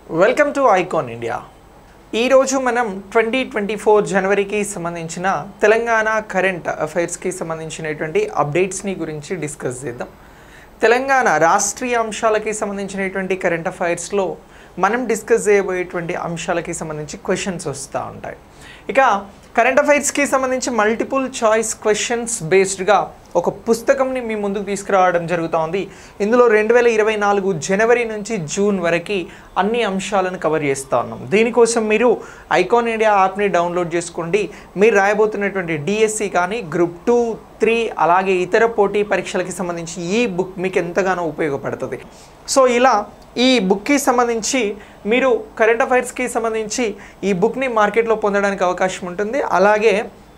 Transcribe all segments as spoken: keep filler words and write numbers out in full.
Welcome to icon India. ఈరోజు మనం twenty twenty four జనవరికి సంబంధించిన తెలంగాణ కరెంట్ అఫైర్స్కి సంబంధించినటువంటి అప్డేట్స్ని గురించి డిస్కస్ చేద్దాం. తెలంగాణ రాష్ట్రీయ అంశాలకి సంబంధించినటువంటి కరెంట్ అఫైర్స్లో మనం డిస్కస్ చేయబోయేటువంటి అంశాలకి సంబంధించి క్వశ్చన్స్ వస్తూ ఉంటాయి. ఇక కరెంట్ అఫైర్స్కి సంబంధించి మల్టిపుల్ చాయిస్ క్వశ్చన్స్ బేస్డ్గా ఒక పుస్తకంని మీ ముందుకు తీసుకురావడం జరుగుతోంది. ఇందులో రెండు వేల ఇరవై నాలుగు జనవరి నుంచి జూన్ వరకు అన్ని అంశాలను కవర్ చేస్తూ ఉన్నాం. దీనికోసం మీరు ఐకాన్ ఇండియా యాప్ని డౌన్లోడ్ చేసుకోండి. మీరు రాయబోతున్నటువంటి డిఎస్సి కానీ గ్రూప్ టూ త్రీ అలాగే ఇతర పోటీ పరీక్షలకి సంబంధించి ఈ బుక్ మీకు ఎంతగానో ఉపయోగపడుతుంది. సో ఇలా ఈ బుక్కి సంబంధించి మీరు కరెంట్ అఫైర్స్కి సంబంధించి ఈ బుక్ని మార్కెట్లో పొందడానికి అవకాశం ఉంటుంది. అలాగే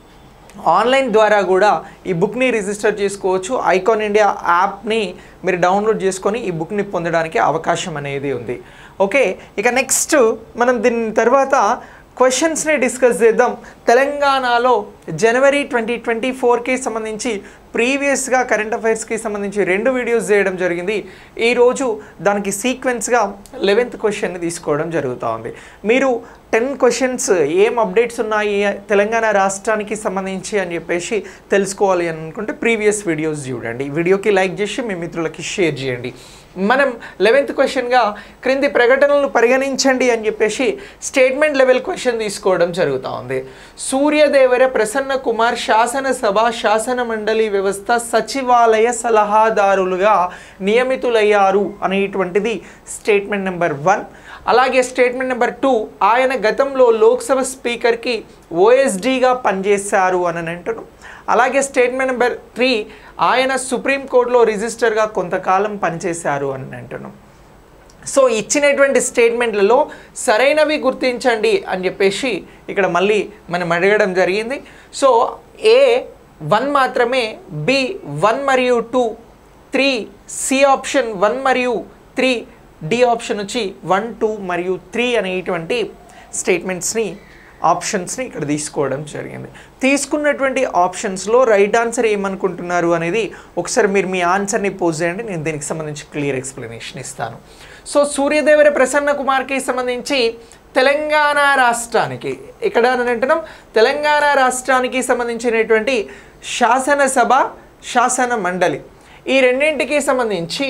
ఆన్లైన్ ద్వారా కూడా ఈ బుక్ని రిజిస్టర్ చేసుకోవచ్చు. ఐకాన్ ఇండియా యాప్ని మీరు డౌన్లోడ్ చేసుకొని ఈ బుక్ని పొందడానికి అవకాశం అనేది ఉంది. ఓకే, ఇక నెక్స్ట్ మనం దీని తర్వాత క్వశ్చన్స్ని డిస్కస్ చేద్దాం. తెలంగాణలో జనవరి ట్వంటీ ట్వంటీ ఫోర్కి సంబంధించి ప్రీవియస్గా కరెంట్ అఫైర్స్కి సంబంధించి రెండు వీడియోస్ చేయడం జరిగింది. ఈరోజు దానికి సీక్వెన్స్గా లెవెన్త్ క్వశ్చన్ని తీసుకోవడం జరుగుతూ ఉంది. మీరు టెన్ క్వశ్చన్స్ ఏం అప్డేట్స్ ఉన్నాయి తెలంగాణ రాష్ట్రానికి సంబంధించి అని చెప్పేసి తెలుసుకోవాలి అని అనుకుంటే ప్రీవియస్ వీడియోస్ చూడండి. వీడియోకి లైక్ చేసి మీ మిత్రులకి షేర్ చేయండి. మనం లెవెన్త్ క్వశ్చన్గా క్రింది ప్రకటనలు పరిగణించండి అని చెప్పేసి స్టేట్మెంట్ లెవెల్ క్వశ్చన్ తీసుకోవడం జరుగుతూ ఉంది. సూర్యదేవర ప్రసన్న కుమార్ శాసనసభ శాసన మండలి వ్యవస్థ సచివాలయ సలహాదారులుగా నియమితులయ్యారు అనేటువంటిది స్టేట్మెంట్ నెంబర్ వన్. అలాగే స్టేట్మెంట్ నెంబర్ టూ, ఆయన గతంలో లోక్సభ స్పీకర్కి ఓఎస్డీగా పనిచేశారు అని అంటున్నాం. అలాగే స్టేట్మెంట్ నెంబర్ త్రీ, ఆయన సుప్రీంకోర్టులో రిజిస్టర్గా కొంతకాలం పనిచేశారు అని అంటున్నాం. సో ఇచ్చినటువంటి స్టేట్మెంట్లలో సరైనవి గుర్తించండి అని చెప్పేసి ఇక్కడ మళ్ళీ మనం అడగడం జరిగింది. సో ఏ వన్ మాత్రమే, బి వన్ మరియు two, three C option one మరియు త్రీ, డి ఆప్షన్ వచ్చి వన్ టూ మరియు త్రీ అనేటువంటి స్టేట్మెంట్స్ని ఆప్షన్స్ని ఇక్కడ తీసుకోవడం జరిగింది. తీసుకున్నటువంటి ఆప్షన్స్లో రైట్ ఆన్సర్ ఏమనుకుంటున్నారు అనేది ఒకసారి మీరు మీ ఆన్సర్ని పోస్ట్ చేయండి. నేను దీనికి సంబంధించి క్లియర్ ఎక్స్ప్లెనేషన్ ఇస్తాను. సో సూర్యదేవర ప్రసన్న కుమార్కి సంబంధించి తెలంగాణ రాష్ట్రానికి ఇక్కడ అని అంటున్నాం తెలంగాణ రాష్ట్రానికి సంబంధించినటువంటి శాసనసభ శాసన మండలి ఈ రెండింటికి సంబంధించి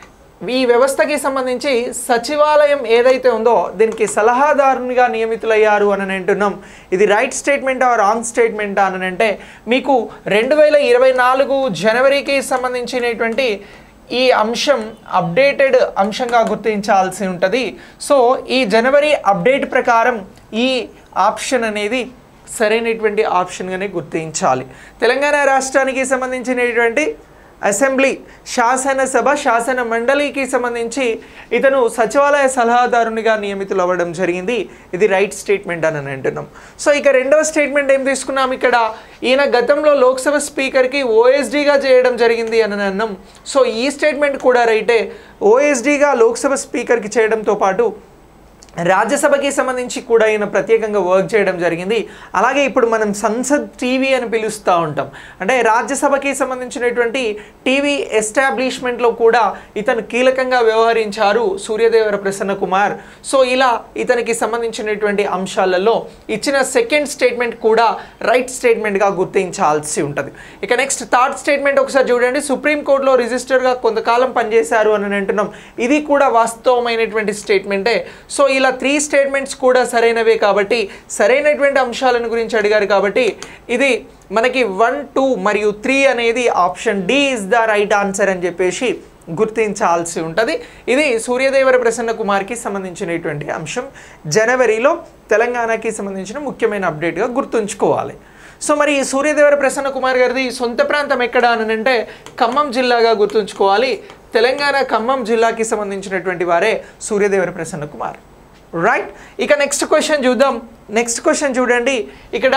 ఈ వ్యవస్థకి సంబంధించి సచివాలయం ఏదైతే ఉందో దీనికి సలహాదారునిగా నియమితులయ్యారు అని అంటున్నాం. ఇది రైట్ స్టేట్మెంటా రాంగ్ స్టేట్మెంటా అని అంటే మీకు రెండు వేల ఇరవై నాలుగు జనవరికి సంబంధించినటువంటి ఈ అంశం అప్డేటెడ్ అంశంగా గుర్తించాల్సి ఉంటుంది. సో ఈ జనవరి అప్డేట్ ప్రకారం ఈ ఆప్షన్ అనేది సరైనటువంటి ఆప్షన్గానే గుర్తించాలి. తెలంగాణ రాష్ట్రానికి సంబంధించినటువంటి అసెంబ్లీ శాసనసభ శాసన మండలికి సంబంధించి ఇతను సచివాలయ సలహాదారునిగా నియమితులు అవ్వడం జరిగింది. ఇది రైట్ స్టేట్మెంట్ అని అంటున్నాం. సో ఇక రెండవ స్టేట్మెంట్ ఏం తీసుకున్నాం, ఇక్కడ ఈయన గతంలో లోక్సభ స్పీకర్కి ఓఎస్డీగా చేయడం జరిగింది అని అన్నాం. సో ఈ స్టేట్మెంట్ కూడా రైటే. ఓఎస్డీగా లోక్సభ స్పీకర్కి చేయడంతో పాటు రాజ్యసభకి సంబంధించి కూడా ఈయన ప్రత్యేకంగా వర్క్ చేయడం జరిగింది. అలాగే ఇప్పుడు మనం సంసద్ టీవీ అని పిలుస్తూ ఉంటాం, అంటే రాజ్యసభకి సంబంధించినటువంటి టీవీ ఎస్టాబ్లిష్మెంట్లో కూడా ఇతను కీలకంగా వ్యవహరించారు సూర్యదేవర ప్రసన్న కుమార్. సో ఇలా ఇతనికి సంబంధించినటువంటి అంశాలలో ఇచ్చిన సెకండ్ స్టేట్మెంట్ కూడా రైట్ స్టేట్మెంట్గా గుర్తించాల్సి ఉంటుంది. ఇక నెక్స్ట్ థర్డ్ స్టేట్మెంట్ ఒకసారి చూడండి. సుప్రీంకోర్టులో రిజిస్టర్గా కొంతకాలం పనిచేశారు అని అంటున్నాం. ఇది కూడా వాస్తవమైనటువంటి స్టేట్మెంటే. సో ఇలా త్రీ స్టేట్మెంట్స్ కూడా సరైనవే కాబట్టి సరైనటువంటి అంశాలను గురించి అడిగారు కాబట్టి ఇది మనకి వన్ టూ మరియు త్రీ అనేది option D is the right answer అని చెప్పేసి గుర్తించాల్సి ఉంటుంది. ఇది సూర్యదేవర ప్రసన్న కుమార్కి సంబంధించినటువంటి అంశం. జనవరిలో తెలంగాణకి సంబంధించిన ముఖ్యమైన అప్డేట్గా గుర్తుంచుకోవాలి. సో మరి సూర్యదేవర ప్రసన్న కుమార్ గారిది సొంత ప్రాంతం ఎక్కడ అని అంటే ఖమ్మం జిల్లాగా గుర్తుంచుకోవాలి. తెలంగాణ ఖమ్మం జిల్లాకి సంబంధించినటువంటి వారే సూర్యదేవర ప్రసన్న కుమార్. రైట్, ఇక నెక్స్ట్ క్వశ్చన్ చూద్దాం. నెక్స్ట్ క్వశ్చన్ చూడండి. ఇక్కడ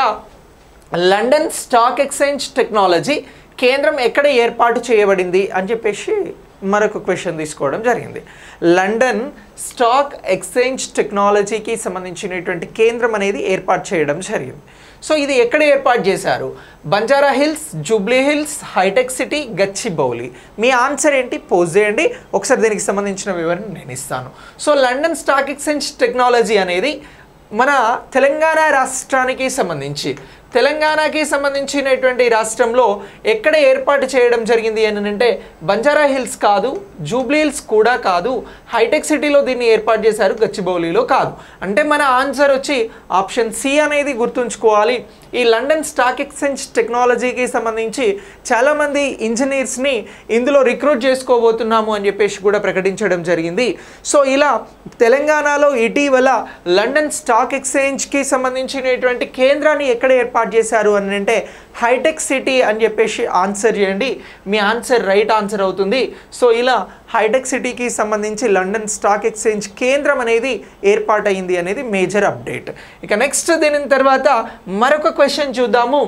లండన్ స్టాక్ ఎక్స్చేంజ్ టెక్నాలజీ కేంద్రం ఎక్కడ ఏర్పాటు చేయబడింది అని చెప్పేసి మరొక క్వశ్చన్ తీసుకోవడం జరిగింది. లండన్ స్టాక్ ఎక్స్చేంజ్ టెక్నాలజీకి సంబంధించినటువంటి కేంద్రం అనేది ఏర్పాటు చేయడం జరిగింది. సో ఇది ఎక్కడ ఏర్పాటు చేశారు? Banjara Hills, Jubilee Hills, Hitech City, Gachibowli. మీ ఆన్సర్ ఏంటి? పోస్ట్ చేయండి. ఒకసారి దీనికి సంబంధించిన వివరణ నేను ఇస్తాను. So London stock exchange technology అనేది మన తెలంగాణ రాష్ట్రానికి సంబంధించి తెలంగాణకి సంబంధించినటువంటి రాష్ట్రంలో ఎక్కడ ఏర్పాటు చేయడం జరిగింది అని అంటే బంజారా హిల్స్ కాదు, జూబ్లీ హిల్స్ కూడా కాదు, హైటెక్ సిటీలో దీన్ని ఏర్పాటు చేశారు, గచ్చిబౌలిలో కాదు. అంటే మన ఆన్సర్ వచ్చి ఆప్షన్ సి అనేది గుర్తుంచుకోవాలి. ఈ లండన్ స్టాక్ ఎక్స్చేంజ్ టెక్నాలజీకి సంబంధించి చాలామంది ఇంజనీర్స్ని ఇందులో రిక్రూట్ చేసుకోబోతున్నాము అని చెప్పేసి కూడా ప్రకటించడం జరిగింది. సో ఇలా తెలంగాణలో ఇటీవల లండన్ స్టాక్ ఎక్స్చేంజ్కి సంబంధించినటువంటి కేంద్రాన్ని ఎక్కడ ఏర్పాటు చేశారు అని అంటే హైటెక్ సిటీ అని చెప్పేసి ఆన్సర్ చేయండి. మీ ఆన్సర్ రైట్ ఆన్సర్ అవుతుంది. సో ఇలా హైటెక్ సిటీకి సంబంధించి లండన్ స్టాక్ ఎక్స్చేంజ్ కేంద్రం అనేది ఏర్పాటైంది అనేది మేజర్ అప్డేట్. ఇక నెక్స్ట్ దీని తర్వాత మరొక క్వశ్చన్ చూద్దాము.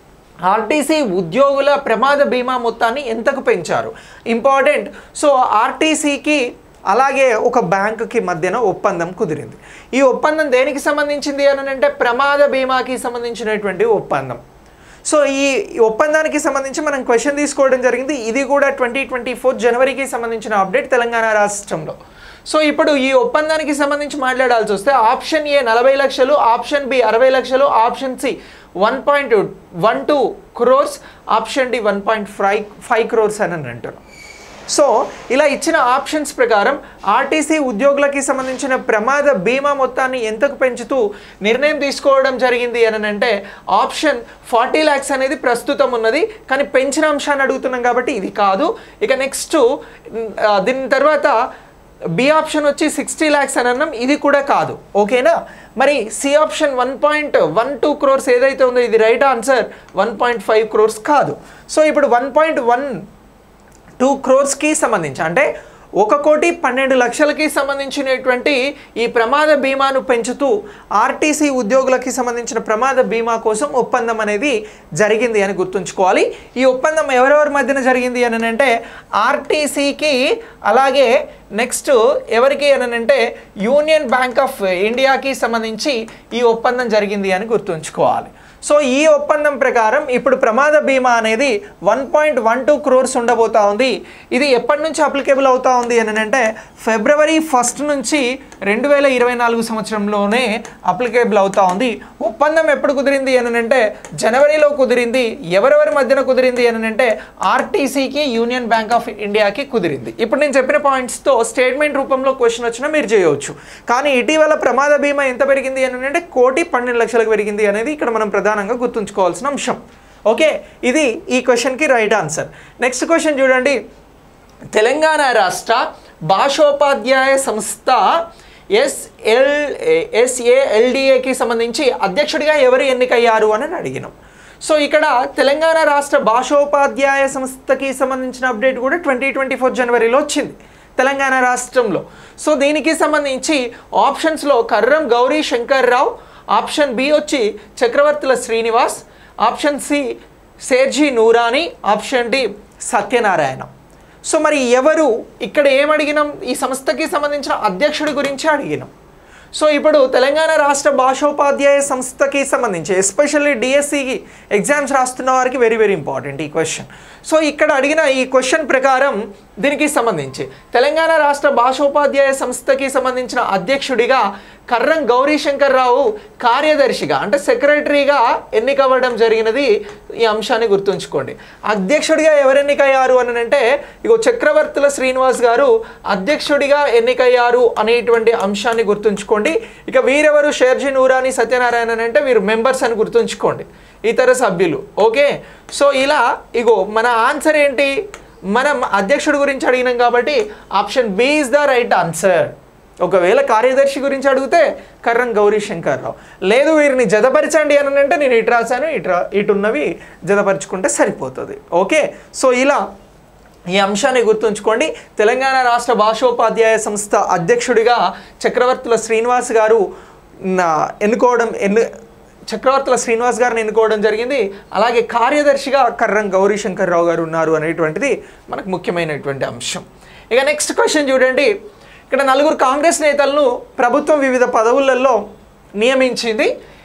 ఆర్టీసీ ఉద్యోగుల ప్రమాద బీమా మొత్తాన్ని ఎంతకు పెంచారు? ఇంపార్టెంట్. సో ఆర్టీసీకి అలాగే ఒక బ్యాంకుకి మధ్యన ఒప్పందం కుదిరింది. ఈ ఒప్పందం దేనికి సంబంధించింది అని అంటే ప్రమాద బీమాకి సంబంధించినటువంటి ఒప్పందం. సో ఈ ఒప్పందానికి సంబంధించి మనం క్వశ్చన్ తీసుకోవడం జరిగింది. ఇది కూడా ట్వంటీ ట్వంటీ ఫోర్ జనవరికి సంబంధించిన అప్డేట్ తెలంగాణ రాష్ట్రంలో. సో ఇప్పుడు ఈ ఒప్పందానికి సంబంధించి మాట్లాడాల్సి వస్తే ఆప్షన్ ఏ నలభై లక్షలు, ఆప్షన్ బి అరవై లక్షలు, option C one point one two crores, option D one point five five crores అని అంటున్నాం. సో ఇలా ఇచ్చిన ఆప్షన్స్ ప్రకారం ఆర్టీసీ ఉద్యోగులకి సంబంధించిన ప్రమాద బీమా మొత్తాన్ని ఎంతకు పెంచుతూ నిర్ణయం తీసుకోవడం జరిగింది అని అంటే ఆప్షన్ ఫార్టీ ల్యాక్స్ అనేది ప్రస్తుతం ఉన్నది, కానీ పెంచిన అంశాన్ని అడుగుతున్నాం కాబట్టి ఇది కాదు. ఇక నెక్స్ట్ దీని తర్వాత బి ఆప్షన్ వచ్చి సిక్స్టీ ల్యాక్స్ అని అన్నాం, ఇది కూడా కాదు. ఓకేనా? మరి C option one point one two crores ఏదైతే ఉందో ఇది right answer, one point five crores కాదు. సో ఇప్పుడు వన్ పాయింట్ వన్ టూ క్రోర్స్కి సంబంధించి అంటే ఒక కోటి పన్నెండు లక్షలకి సంబంధించినటువంటి ఈ ప్రమాద బీమాను పెంచుతూ ఆర్టీసీ ఉద్యోగులకి సంబంధించిన ప్రమాద బీమా కోసం ఒప్పందం అనేది జరిగింది అని గుర్తుంచుకోవాలి. ఈ ఒప్పందం ఎవరెవరి మధ్యన జరిగింది అని అంటే ఆర్టీసీకి అలాగే నెక్స్ట్ ఎవరికి అని అంటే యూనియన్ బ్యాంక్ ఆఫ్ ఇండియాకి సంబంధించి ఈ ఒప్పందం జరిగింది అని గుర్తుంచుకోవాలి. సో ఈ ఒప్పందం ప్రకారం ఇప్పుడు ప్రమాద బీమా అనేది one point one two crores ఉండబోతా ఉంది. ఇది ఎప్పటి నుంచి అప్లికేబుల్ అవుతా ఉంది అని అంటే ఫిబ్రవరి ఫస్ట్ నుంచి రెండు వేల ఇరవై నాలుగు సంవత్సరంలోనే అప్లికేబుల్ అవుతా ఉంది. ఒప్పందం ఎప్పుడు కుదిరింది అని అంటే జనవరిలో కుదిరింది. ఎవరెవరి మధ్యన కుదిరింది అని అంటే ఆర్టీసీకి యూనియన్ బ్యాంక్ ఆఫ్ ఇండియాకి కుదిరింది. ఇప్పుడు నేను చెప్పిన పాయింట్స్తో స్టేట్మెంట్ రూపంలో క్వశ్చన్ వచ్చినా మీరు చేయవచ్చు. కానీ ఇటీవల ప్రమాద బీమా ఎంత పెరిగింది అని అంటే కోటి పన్నెండు లక్షలకు పెరిగింది అనేది ఇక్కడ మనం ప్రధాన గుర్తుంచుకోవాల్సిన అంశం. ఓకే, ఇది ఈ క్వశ్చన్కి రైట్ ఆన్సర్. నెక్స్ట్ క్వశ్చన్ చూడండి. తెలంగాణ రాష్ట్ర భాషోపాధ్యాయ సంస్థ ఎస్ఎల్ ఎస్ఏఎల్డిఏకి సంబంధించి అధ్యక్షుడిగా ఎవరు ఎన్నికయ్యారు అని అడిగినాం. సో ఇక్కడ తెలంగాణ రాష్ట్ర భాషోపాధ్యాయ సంస్థకి సంబంధించిన అప్డేట్ కూడా ట్వంటీ ట్వంటీ ఫోర్ జనవరిలో వచ్చింది తెలంగాణ రాష్ట్రంలో. సో దీనికి సంబంధించి ఆప్షన్స్లో కర్రం గౌరీ శంకర్ రావు, ఆప్షన్ బి వచ్చి Chakravarthula Srinivas, option C Serji Noorani, option D Satyanarayana. So మరి ఎవరు ఇక్కడ ఏమడిగినాం? ఈ సంస్థకి సంబంధించిన అధ్యక్షుడి గురించి అడిగినాం. సో ఇప్పుడు తెలంగాణ రాష్ట్ర భాషోపాధ్యాయ సంస్థకి సంబంధించి ఎస్పెషల్లీ డిఎస్సికి ఎగ్జామ్స్ రాస్తున్న వారికి వెరీ వెరీ ఇంపార్టెంట్ ఈ క్వశ్చన్. సో ఇక్కడ అడిగిన ఈ క్వశ్చన్ ప్రకారం దీనికి సంబంధించి తెలంగాణ రాష్ట్ర భాషోపాధ్యాయ సంస్థకి సంబంధించిన అధ్యక్షుడిగా కర్రం గౌరీశంకర్ రావు కార్యదర్శిగా అంటే సెక్రటరీగా ఎన్నికవ్వడం జరిగినది. ఈ అంశాన్ని గుర్తుంచుకోండి. అధ్యక్షుడిగా ఎవరు ఎన్నికయ్యారు అని అంటే ఇగో చక్రవర్తుల శ్రీనివాస్ గారు అధ్యక్షుడిగా ఎన్నికయ్యారు అనేటువంటి అంశాన్ని గుర్తుంచుకోండి. ఇక వీరెవరు షేర్జీ నూరాని సత్యనారాయణ అంటే వీరు మెంబర్స్ అని గుర్తుంచుకోండి, ఇతర సభ్యులు. ఓకే, సో ఇలా ఇగో మన ఆన్సర్ ఏంటి? మనం అధ్యక్షుడి గురించి అడిగినాం కాబట్టి option B is the right answer. ఒకవేళ కార్యదర్శి గురించి అడిగితే కర్రం గౌరీశంకర్ రావు, లేదు వీరిని జతపరచండి అని అంటే నేను ఇటు రాశాను, ఇటు ఇటున్నవి జతపరుచుకుంటే సరిపోతుంది. ఓకే, సో ఇలా ఈ అంశాన్ని గుర్తుంచుకోండి. తెలంగాణ రాష్ట్ర భాషోపాధ్యాయ సంస్థ అధ్యక్షుడిగా చక్రవర్తుల శ్రీనివాస్ గారు ఎన్నుకోవడం ఎన్ను చక్రవర్తుల శ్రీనివాస్ గారిని ఎన్నుకోవడం జరిగింది. అలాగే కార్యదర్శిగా కర్రం గౌరీశంకర్ రావు గారు ఉన్నారు అనేటువంటిది మనకు ముఖ్యమైనటువంటి అంశం. ఇక నెక్స్ట్ క్వశ్చన్ చూడండి. ఇక్కడ నలుగురు కాంగ్రెస్ నేతలను ప్రభుత్వం వివిధ పదవులలో నియమించింది.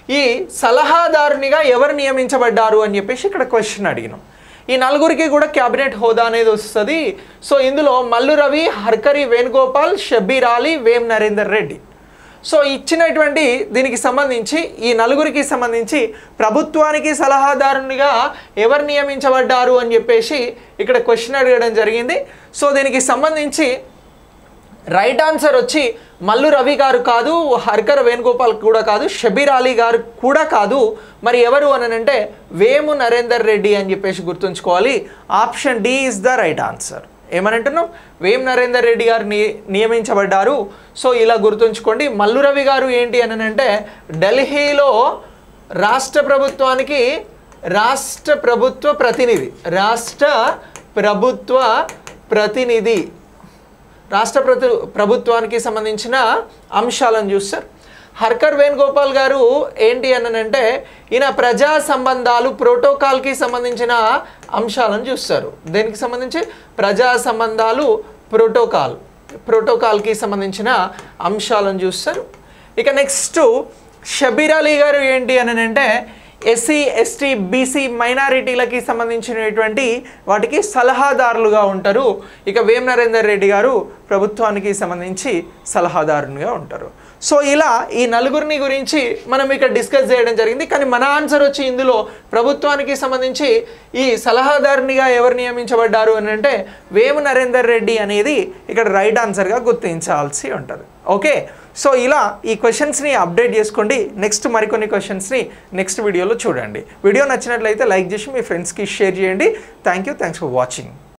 ఈ సలహాదారునిగా ఎవరు నియమించబడ్డారు అని చెప్పేసి ఇక్కడ క్వశ్చన్ అడిగినాం. ఈ నలుగురికి కూడా క్యాబినెట్ హోదా అనేది వస్తుంది. సో ఇందులో మల్లు రవి, హర్కరి వేణుగోపాల్, షబ్బీర్ అలీ, వేం నరేందర్ రెడ్డి. సో ఇచ్చినటువంటి దీనికి సంబంధించి ఈ నలుగురికి సంబంధించి ప్రభుత్వానికి సలహాదారునిగా ఎవరు నియమించబడ్డారు అని చెప్పేసి ఇక్కడ క్వశ్చన్ అడగడం జరిగింది. సో దీనికి సంబంధించి రైట్ ఆన్సర్ వచ్చి మల్లు రవి గారు కాదు, హర్కర్ వేణుగోపాల్ కూడా కాదు, షబ్బీర్ అలీ గారు కూడా కాదు. మరి ఎవరు అని అంటే వేము నరేందర్ రెడ్డి అని చెప్పేసి గుర్తుంచుకోవాలి. Option D is the right answer. ఏమనంటున్నాం? వేం నరేందర్ రెడ్డి గారు నియమించబడ్డారు. సో ఇలా గుర్తుంచుకోండి. మల్లు రవి గారు ఏంటి అని అంటే ఢిల్లీలో రాష్ట్ర ప్రభుత్వానికి రాష్ట్ర ప్రభుత్వ ప్రతినిధి రాష్ట్ర ప్రభుత్వ ప్రతినిధి రాష్ట్ర ప్రభు ప్రభుత్వానికి సంబంధించిన అంశాలను చూస్తారు. హర్కర్ వేణుగోపాల్ గారు ఏంటి అని అంటే ఈయన ప్రజా సంబంధాలు ప్రోటోకాల్కి సంబంధించిన అంశాలను చూస్తారు. దేనికి సంబంధించి? ప్రజా సంబంధాలు ప్రోటోకాల్ ప్రోటోకాల్కి సంబంధించిన అంశాలను చూస్తారు. ఇక నెక్స్ట్ షబ్బీర్ అలీ గారు ఏంటి అని అంటే ఎస్సీ ఎస్టీ బీసీ మైనారిటీలకి సంబంధించినటువంటి వాటికి సలహాదారులుగా ఉంటారు. ఇక వేం నరేందర్ రెడ్డి గారు ప్రభుత్వానికి సంబంధించి సలహాదారునిగా ఉంటారు. సో ఇలా ఈ నలుగురిని గురించి మనం ఇక్కడ డిస్కస్ చేయడం జరిగింది. కానీ మన ఆన్సర్ వచ్చి ఇందులో ప్రభుత్వానికి సంబంధించి ఈ సలహాదారునిగా ఎవరు నియమించబడ్డారు అని అంటే వేము నరేందర్ రెడ్డి అనేది ఇక్కడ రైట్ ఆన్సర్గా గుర్తించాల్సి ఉంటుంది. ఓకే, సో ఇలా ఈ క్వశ్చన్స్ని అప్డేట్ చేసుకోండి. నెక్స్ట్ మరికొన్ని క్వశ్చన్స్ని నెక్స్ట్ వీడియోలో చూడండి. వీడియో నచ్చినట్లయితే లైక్ చేసి మీ ఫ్రెండ్స్కి షేర్ చేయండి. Thank you thanks for watching.